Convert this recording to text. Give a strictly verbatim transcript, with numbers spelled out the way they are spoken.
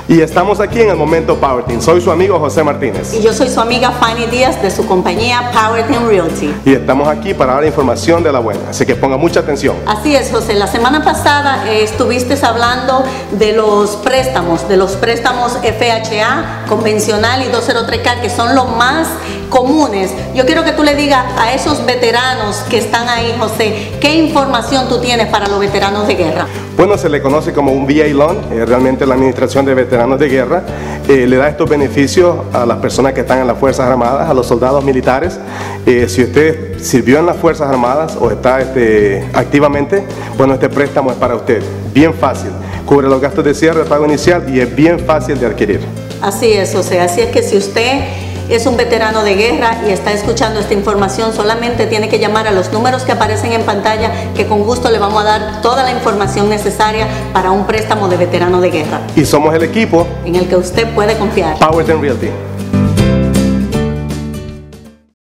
Y estamos aquí en el Momento Power Team. Soy su amigo José Martínez. Y yo soy su amiga Fanny Díaz de su compañía Power Team Realty. Y estamos aquí para dar información de la buena, así que ponga mucha atención. Así es, José. La semana pasada eh, estuviste hablando de los préstamos, de los préstamos F H A, convencional y doscientos tres K, que son los más comunes. Yo quiero que tú le digas a esos veteranos que están ahí, José, ¿qué información tú tienes para los veteranos de guerra? Bueno, se le conoce como un V A Loan, eh, realmente la Administración de Veteranos de Guerra eh, le da estos beneficios a las personas que están en las Fuerzas Armadas, a los soldados militares. Eh, si usted sirvió en las Fuerzas Armadas o está este, activamente, bueno, este préstamo es para usted. Bien fácil, cubre los gastos de cierre, pago inicial y es bien fácil de adquirir. Así es, José, así es que si usted es un veterano de guerra y está escuchando esta información, solamente tiene que llamar a los números que aparecen en pantalla, que con gusto le vamos a dar toda la información necesaria para un préstamo de veterano de guerra. Y somos el equipo en el que usted puede confiar. Power Team Realty.